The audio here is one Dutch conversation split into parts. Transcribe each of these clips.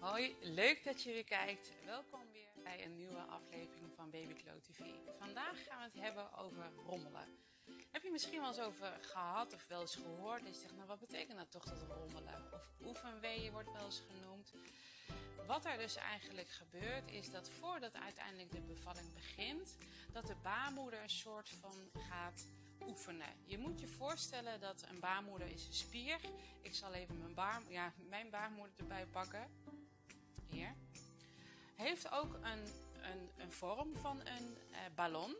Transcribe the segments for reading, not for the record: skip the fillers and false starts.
Hoi, leuk dat je weer kijkt. Welkom weer bij een nieuwe aflevering van Baby-Klo TV. Vandaag gaan we het hebben over rommelen. Heb je misschien wel eens over gehad of wel eens gehoord? Dat je zegt, nou wat betekent dat toch, dat rommelen? Of oefenweeën wordt wel eens genoemd. Wat er dus eigenlijk gebeurt is dat voordat uiteindelijk de bevalling begint, dat de baarmoeder een soort van gaat oefenen. Je moet je voorstellen dat een baarmoeder is een spier. Ik zal even mijn baarmoeder erbij pakken. Hier. Heeft ook een vorm van een ballon.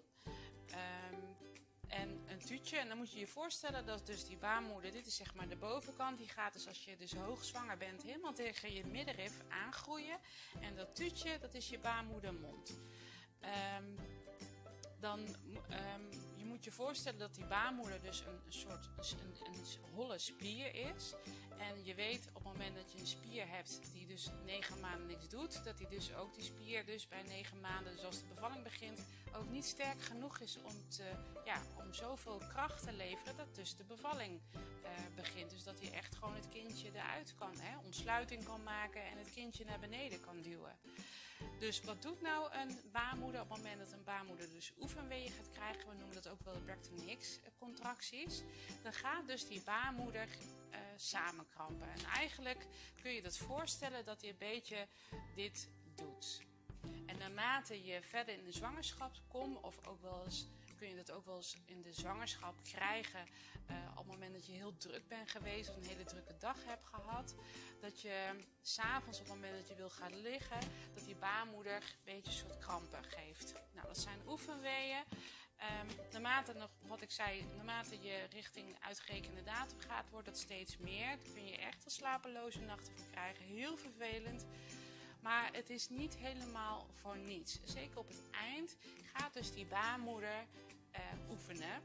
En een tuutje. En dan moet je je voorstellen dat dus die baarmoeder, dit is zeg maar de bovenkant, die gaat dus als je dus hoogzwanger bent helemaal tegen je middenrif aangroeien. En dat tuutje, dat is je baarmoedermond. Je moet je voorstellen dat die baarmoeder dus een soort een holle spier is. En je weet op het moment dat je een spier hebt die dus 9 maanden niks doet, dat die spier dus bij 9 maanden, dus als de bevalling begint, ook niet sterk genoeg is om zoveel kracht te leveren dat dus de bevalling begint. Dus dat hij echt gewoon het kindje eruit kan, ontsluiting kan maken en het kindje naar beneden kan duwen. Dus wat doet nou een baarmoeder op het moment dat een baarmoeder dus oefenweeën gaat krijgen? We noemen dat ook wel de Braxton Hicks contracties. Dan gaat dus die baarmoeder samenkrampen. En eigenlijk kun je dat voorstellen dat hij een beetje dit doet. En naarmate je verder in de zwangerschap komt, of ook wel eens, kun je dat ook wel eens in de zwangerschap krijgen, op het moment dat je heel druk bent geweest of een hele drukke dag hebt gehad, dat je s'avonds op het moment dat je wil gaan liggen, dat die baarmoeder een beetje een soort krampen geeft. Nou, dat zijn oefenweeën. Naarmate je richting uitgerekende datum gaat, wordt dat steeds meer. Daar kun je echt wel slapeloze nachten van krijgen. Heel vervelend. Maar het is niet helemaal voor niets. Zeker op het eind gaat dus die baarmoeder oefenen.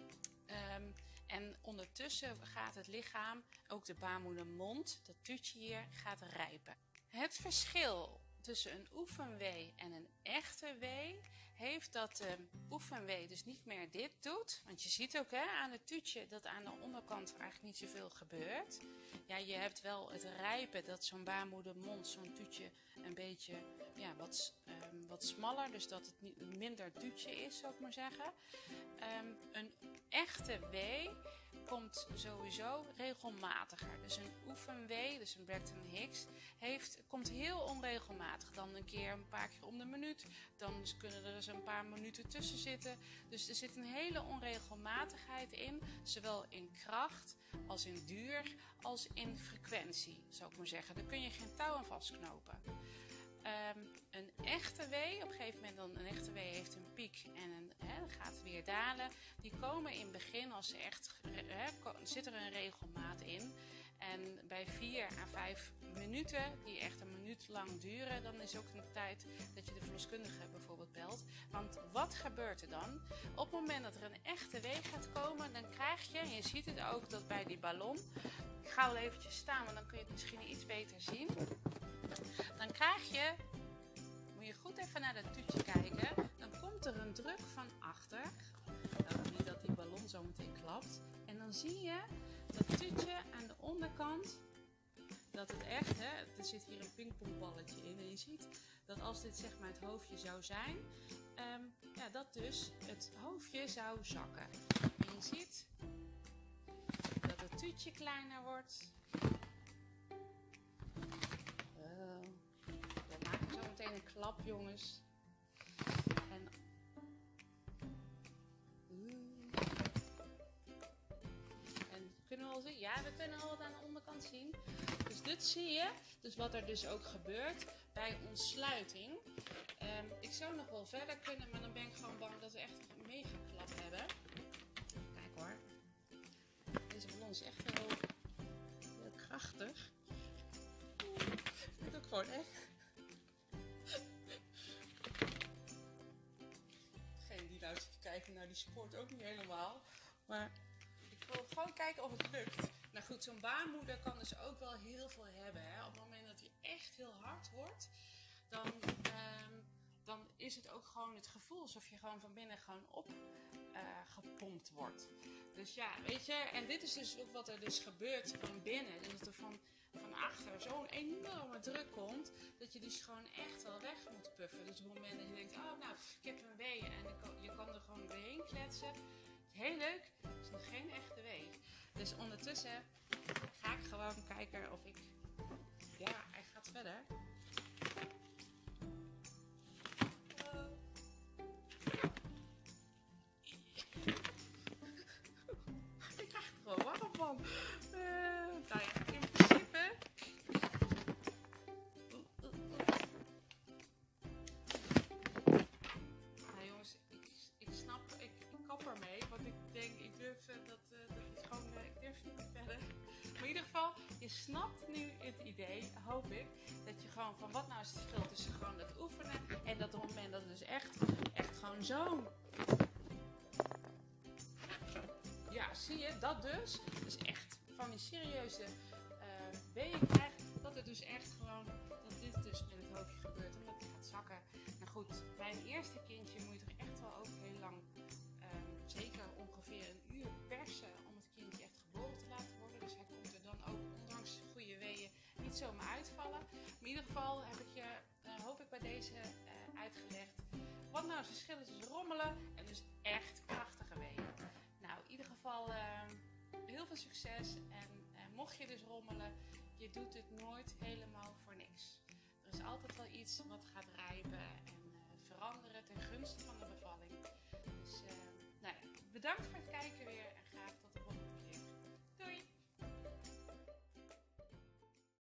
En ondertussen gaat het lichaam, ook de baarmoedermond, dat tuutje hier, gaat rijpen. Het verschil tussen een oefenwee en een echte wee heeft dat de oefenwee dus niet meer dit doet. Want je ziet ook aan het tuutje dat aan de onderkant eigenlijk niet zoveel gebeurt. Ja, je hebt wel het rijpen dat zo'n baarmoedermond, zo'n tuutje een beetje wat smaller. Dus dat het niet minder tuutje is, zou ik maar zeggen. Een echte wee komt sowieso regelmatiger. Dus een oefenwee, dus een Braxton Hicks, komt heel onregelmatig. Dan een paar keer om de minuut. Dan kunnen er eens een paar minuten tussen zitten. Dus er zit een hele onregelmatigheid in. Zowel in kracht, als in duur, als in frequentie, zou ik maar zeggen. Daar kun je geen touw aan vastknopen. Een echte wee, op een gegeven moment een echte wee heeft een piek en dan gaat het weer dalen. Die komen in het begin, als ze echt, zit er een regelmaat in. En bij 4 à 5 minuten, die echt een minuut lang duren, dan is ook een tijd dat je de verloskundige bijvoorbeeld belt. Want wat gebeurt er dan? Op het moment dat er een echte wee gaat komen, dan krijg je, en je ziet het ook dat bij die ballon, ik ga wel eventjes staan, want dan kun je het misschien iets beter zien. Dan krijg je, moet je goed even naar dat tuutje kijken, dan komt er een druk van achter. Nou, niet dat die ballon zo meteen klapt. En dan zie je dat tuutje aan de onderkant, dat het echt, er zit hier een pingpongballetje in. En je ziet dat als dit zeg maar het hoofdje zou zijn, dat dus het hoofdje zou zakken. En je ziet dat het tuutje kleiner wordt. We maken zo meteen een klap, jongens. En kunnen we al zien? Ja, we kunnen al wat aan de onderkant zien. Dus dit zie je. Dus wat er dus ook gebeurt bij ontsluiting. Ik zou nog wel verder kunnen, maar dan ben ik gewoon bang dat we echt een mega klap hebben. Kijk hoor. Deze ballon is echt heel krachtig. Ik vind het ook gewoon echt. Degene die nou zit te kijken naar die sport ook niet helemaal. Maar ik wil gewoon kijken of het lukt. Nou goed, zo'n baarmoeder kan dus ook wel heel veel hebben. Op het moment dat hij echt heel hard wordt, dan is het ook gewoon het gevoel alsof je gewoon van binnen gewoon opgepompt wordt. Dus ja, weet je, en dit is dus ook wat er dus gebeurt van binnen. En dat er van achter zo'n enorme druk komt, dat je dus gewoon echt wel weg moet puffen. Dus op het moment dat je denkt, oh nou, ik heb een wee en je kan er gewoon doorheen kletsen. Heel leuk, het is nog geen echte wee. Dus ondertussen ga ik gewoon kijken of ik... Ja, hij gaat verder. Ik krijg er gewoon warm van. Nou ja, in principe... Nou jongens, ik snap, ik kap ermee, want ik denk, ik durf dat is gewoon, ik durf niet verder. Maar in ieder geval, je snapt nu het idee, hoop ik, dat je gewoon van wat nou is het verschil tussen gewoon dat oefenen en dat op het moment dat het dus echt gewoon zo'n... Ja, zie je, dat dus. Dus echt van die serieuze weeën krijgt, dat het dus echt gewoon, dat dit dus met het hoofdje gebeurt en dat het gaat zakken. Nou goed, bij een eerste kindje moet je toch echt wel ook heel lang, zeker ongeveer een uur persen om het kindje echt geboren te laten worden. Dus hij komt er dan ook, ondanks goede weeën, niet zomaar uitvallen. Maar in ieder geval heb ik je, hoop ik bij deze uitgelegd, wat nou het verschil is tussen rommelen en dus echt krachtige weeën. Nou, in ieder geval heel veel succes en mocht je dus rommelen, je doet het nooit helemaal voor niks. Er is altijd wel iets wat gaat rijpen en veranderen ten gunste van de bevalling. Dus nou ja, bedankt voor het kijken weer